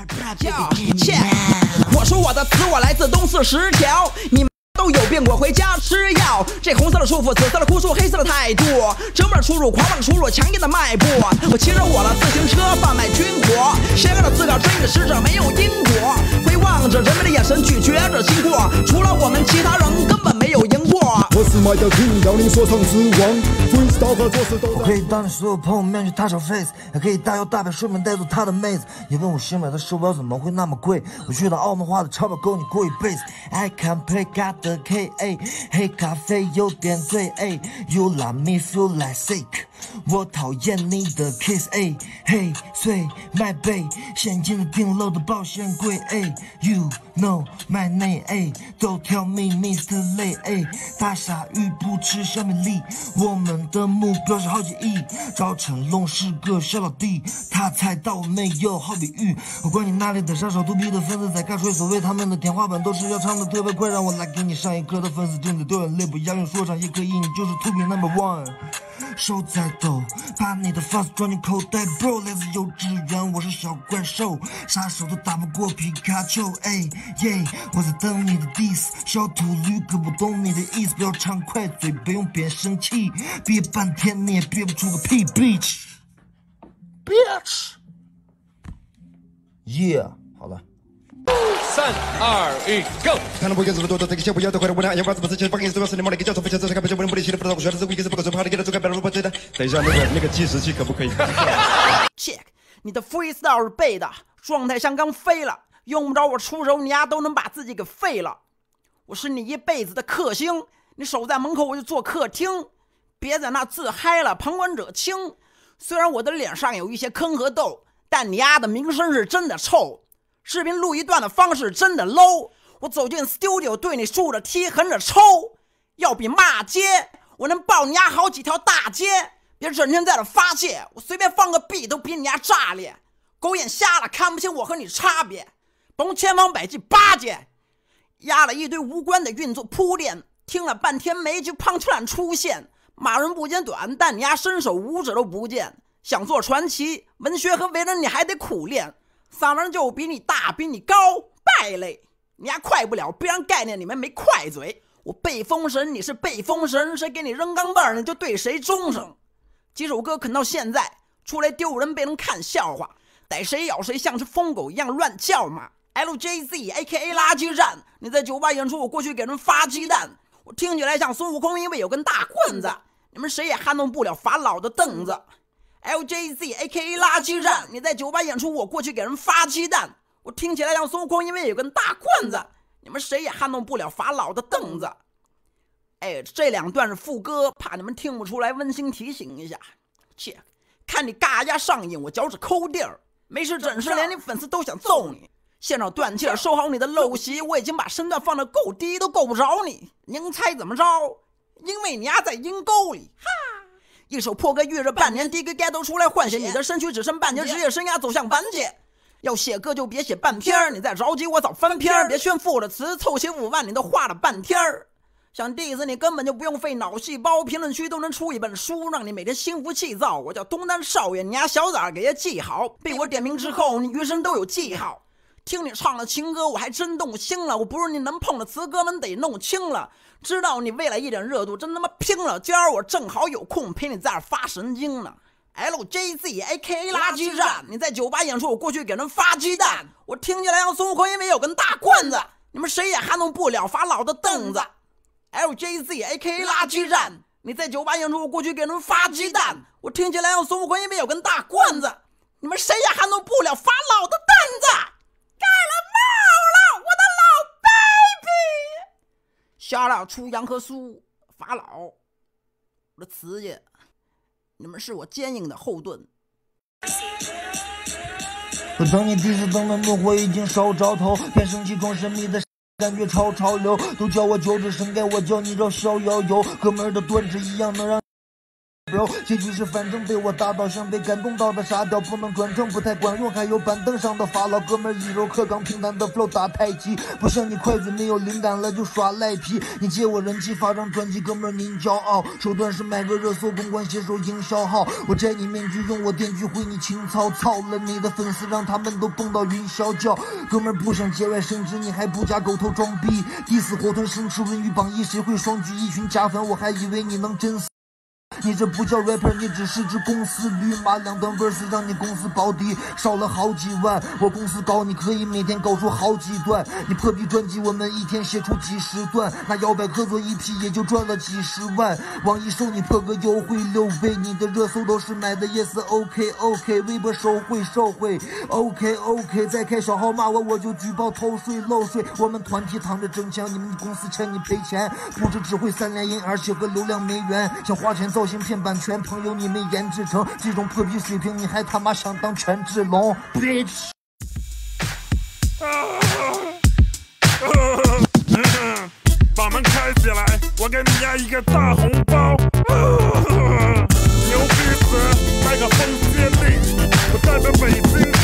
我说我的词，我来自东四十条，你们都有病，我回家吃药。这红色的束缚，紫色的枯树，黑色的态度，折磨的出入，狂妄的出入，强硬的迈步。我骑着我的自行车，贩卖军火，邪恶的自个儿追着使者，没有因果。回望着人们的眼神，拒绝着经过，除了我们，其他人根本没有赢过。 我是麦德听，要你所唱之王。freestyle 和做事都我可以当你所有朋友面去踏上 face， 也可以大摇大摆顺便带走他的妹子。你问我新买的手表怎么会那么贵？我去到澳门花的钞票够你过一辈子。I can't play got the K.A. 黑咖啡有点醉 ，You let me feel like sick。我讨厌你的 kiss hey 碎麦贝，现金的顶楼的保险柜 You know my name Don't tell me Mr. Lay 大鲨鱼不吃小米粒，我们的目标是好几亿。赵成龙是个小老弟，他猜到我没有好比喻。我管你哪里的杀手，肚皮的粉丝在看谁，所谓他们的天花板都是要唱的特别快，让我来给你上一课的粉丝正在掉眼泪，不押韵说唱也可以，你就是 to be number one。手在抖，把你的发丝装进口袋 ，bro， 来自幼稚园，我是小怪兽，杀手都打不过皮卡丘，我在等你的 diss， 小秃驴可不懂你的意思，不要唱快嘴，别用别生气，憋半天你也憋不出个屁 ，bitch， 好了。 3、2、1 ，Go！ 看到不严肃的多多，这个小不要的快点，我俩眼花子不是钱，放给你主要是你妈的给交通费，这看不见不能不理性的不知道我说的是一个是不可说，怕的给他做个白萝卜之类的。等一下那个计时器可不可以 ？Check， 你的 freestyle 是背的，状态像刚飞了，用不着我出手，你丫都能把自己给废了。我是你一辈子的克星，你守在门口我就坐客厅，别在那自嗨了，旁观者清。虽然我的脸上有一些坑和痘，但你丫的名声是真的臭。视频录一段的方式真的 low， 我走进 studio 对你竖着踢横着抽，要比骂街，我能爆你丫好几条大街。别整天在这发泄，我随便放个币都比你丫炸裂。狗眼瞎了看不清我和你差别，甭千方百计巴结，压了一堆无关的运作铺垫，听了半天没句胖突然出现。骂人不嫌短，但你丫伸手五指都不见。想做传奇，文学和为人你还得苦练。嗓门就比你大比你高，败类，你还快不了，别让概念你们没快嘴。我背封神，你是背封神，谁给你扔钢镚你就对谁忠诚。几首歌啃到现在，出来丢人被人看笑话，逮谁咬谁像是疯狗一样乱叫嘛。LJZ AKA 垃圾站，你在酒吧演出，我过去给人发鸡蛋，我听起来像孙悟空，因为有根大棍子，你们谁也撼动不了法老的凳子。LJZ AKA 垃圾站，你在酒吧演出，我过去给人发鸡蛋，我听起来像孙悟空，因为有根大棍子，你们谁也撼动不了法老的凳子。这两段是副歌，怕你们听不出来，温馨提醒一下。切，看你嘎呀上瘾，我脚趾抠地儿，没事整事连你粉丝都想揍你。现场断气儿，收好你的陋习，我已经把身段放得够低，都够不着你。您猜怎么着？因为你丫在阴沟里。哈。一首破歌预热半年，第一个 get 都出来换血，你的身躯只剩半截，职业生涯走向完结。要写歌就别写半篇，你再着急我早翻篇，别炫富的词，凑齐5万你都画了半天。想 diss 你根本就不用费脑细胞，评论区都能出一本书，让你每天心浮气躁。我叫东单少爷，你丫小崽儿给爷记好，被我点名之后，你余生都有记号。听你唱了情歌，我还真动心了，我不是你能碰的词，哥们得弄清了。知道你为了一点热度真他妈拼了，今儿我正好有空陪你在这发神经呢。LJZ AKA 垃圾站，你在酒吧演出，我过去给人发鸡蛋，我听起来像孙悟空，因为有根大棍子，你们谁也撼动不了法老的凳子。LJZ AKA 垃圾站，你在酒吧演出，我过去给人发鸡蛋，我听起来像孙悟空，因为有根大棍子，你们谁也撼动不了法老的凳子。盖了帽了，我的老 baby。下了出杨和苏法老，我的词去，你们是我坚硬的后盾。 我等你第一次等的怒火已经烧着头，变声气装神秘的感觉超潮流，都叫我九指神盖，我叫你绕逍遥游，哥们儿的端直一样能让 bro， 结局是反正被我打倒，像被感动到的沙雕，不能转正不太管用，还有板凳上的法老哥们儿，一柔克刚，平淡的 flow 打太极，不像你快嘴没有灵感了就耍赖皮，你借我人气发张专辑，哥们儿您骄傲，手段是买个热搜，公关携手营销号，我摘你面具，用我电锯毁你情操，操了你的粉丝，让他们都蹦到云霄叫，哥们儿不想节外生枝，你还不加狗头装逼，第四火腿生吃文娱榜一，谁会双举一群假粉，我还以为你能真死。你这不叫 rapper， 你只是只公司驴马，两段 verse 让你公司保底少了好几万，我公司高，你可以每天搞出好几段，你破壁专辑我们一天写出几十段，那摇摆合作一批也就赚了几十万，网易收你破个优惠6倍，你的热搜都是买的 yes OK OK， 微博收回 OK OK， 再开小号骂我就举报偷税漏税，我们团体躺着挣钱，你们公司欠你赔钱，不止只会3连音，而且和流量没缘，想花钱造型骗版权，朋友你没研制成这种破逼水平，你还他妈想当权志龙 bitch。 把门开起来，我给你压一个大红包。牛逼子，麦克风接力，我代表北京